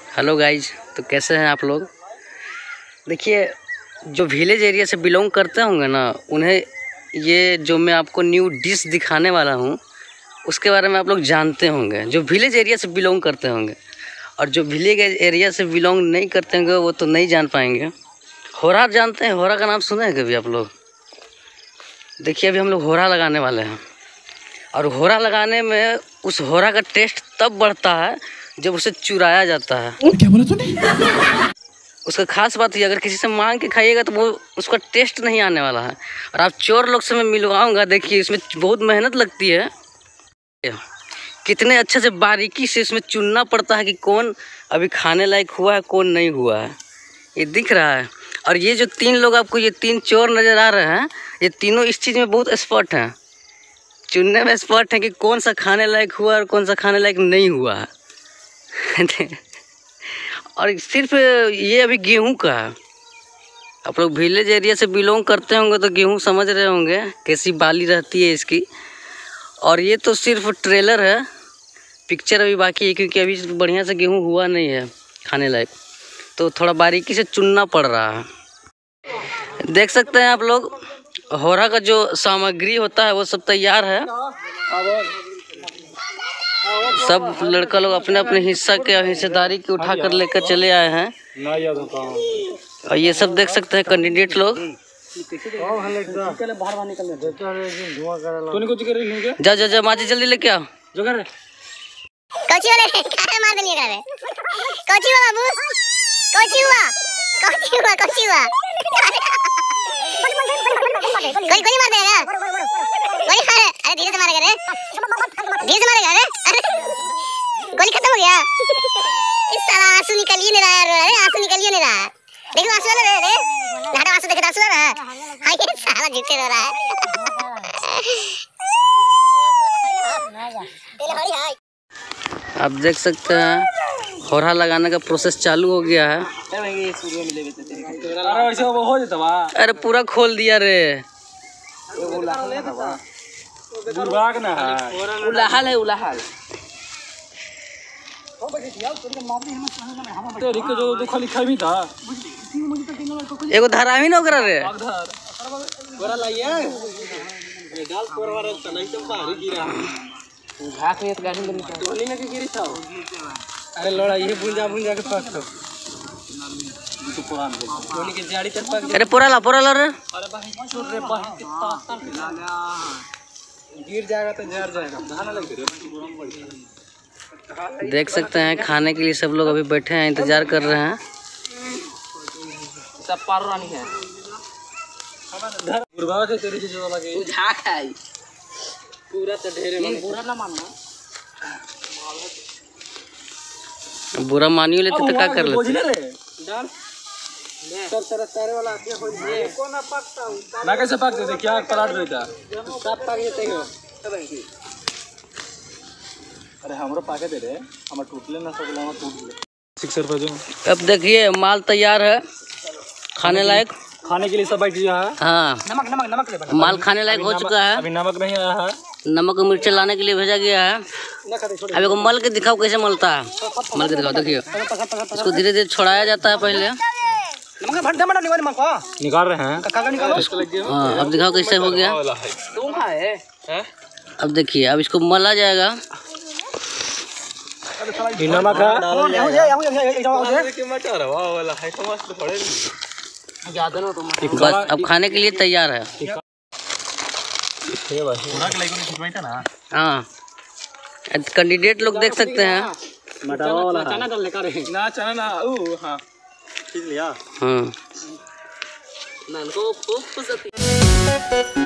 Hello guys, तो कैसे हैं आप लोग। देखिए, जो विलेज एरिया से बिलोंग करते होंगे ना, उन्हें ये जो मैं आपको न्यू डिश दिखाने वाला हूँ उसके बारे में आप लोग जानते होंगे, जो विलेज एरिया से बिलोंग करते होंगे। और जो विलेज एरिया से बिलोंग नहीं करते होंगे वो तो नहीं जान पाएंगे। होरा जानते हैं? होरा का नाम सुने हैं कभी आप लोग? देखिए, अभी हम लोग होरा लगाने वाले हैं। और होरा लगाने में उस होरा का टेस्ट तब बढ़ता है जब उसे चुराया जाता है। क्या बोला तूने? उसका खास बात ये, अगर किसी से मांग के खाइएगा तो वो उसका टेस्ट नहीं आने वाला है। और आप चोर लोग से मैं मिलवाऊंगा। देखिए, इसमें बहुत मेहनत लगती है। कितने अच्छे से बारीकी से इसमें चुनना पड़ता है कि कौन अभी खाने लायक हुआ है, कौन नहीं हुआ है। ये दिख रहा है। और ये जो तीन लोग आपको, ये तीन चोर नज़र आ रहे हैं, ये तीनों इस चीज़ में बहुत एक्सपर्ट हैं। चुनने में एक्सपर्ट है कि कौन सा खाने लायक हुआ और कौन सा खाने लायक नहीं हुआ है। और सिर्फ ये अभी गेहूं का है। आप लोग विलेज एरिया से बिलोंग करते होंगे तो गेहूं समझ रहे होंगे कैसी बाली रहती है इसकी। और ये तो सिर्फ ट्रेलर है, पिक्चर अभी बाकी है, क्योंकि अभी बढ़िया से गेहूं हुआ नहीं है खाने लायक, तो थोड़ा बारीकी से चुनना पड़ रहा है। देख सकते हैं आप लोग, होरा का जो सामग्री होता है वो सब तैयार है। सब लड़का लोग अपने अपने हिस्सेदारी की उठा कर लेकर चले आए हैं। और ये सब देख सकते हैं कैंडिडेट लोग। जा जा जा माची जल्दी लेके आओ। गोली मार देगा, गोली खा रहे। अरे धीरे से मारेगा रे, धीरे से मारेगा रे। अरे गोली खत्म हो गया। इस साला आंसू निकल ही नहीं रहा है। अरे आंसू निकल ही नहीं रहा है। देखो आंसू आ रहा है रे, नाटा आंसू देखो, आंसू आ रहा है। हां ये साला झूठे रो रहा है। आप देख सकते हैं होरा लगाने का प्रोसेस चालू हो गया है। अरे पूरा खोल दिया रे। उलाहल है, उलाहल। एगो धरामी न ओकरा रे। अरे लोड़ा ये भुंजा के पास तो अरे पूरा ला रे। गिर जाएगा तो जर जाएगा। देख सकते हैं खाने के लिए सब लोग अभी बैठे हैं, इंतजार कर रहे हैं। सब पारानी है। बुरबा के तेरी चीज वाला के झाक है पूरा तो ढेरे नहीं। बुरा ना मानना, बुरा मानियो लेते तो क्या कर लेते। डाल सब तरह सारे वाला आके हो ये कौन पकता हूं ना, कैसे पक देते क्या पलाट देता सब पक जेते हो सब है। अरे हमरो पाके दे रे, हम टूटले ना सकला, हम टूट गए। सिक्सर पे जो अब देखिए माल तैयार है खाने लायक। खाने के लिए सब बैठ गया है। हाँ, नमक ले माल खाने लायक हो चुका है। अभी नमक नहीं आया है। नमक और मिर्च लाने के लिए भेजा गया है। अब एक मल के दिखाओ कैसे मलता है। मल के दिखाओ। देखिए, इसको धीरे धीरे छोड़ाया जाता है पहले। निकाल रहे हैं। हाँ, अब दिखाओ कैसे हो गया। अब देखिए, अब इसको मला जाएगा। नमक बस अब खाने के लिए तैयार है। हाँ, कैंडिडेट लोग देख सकते हैं। हाँ।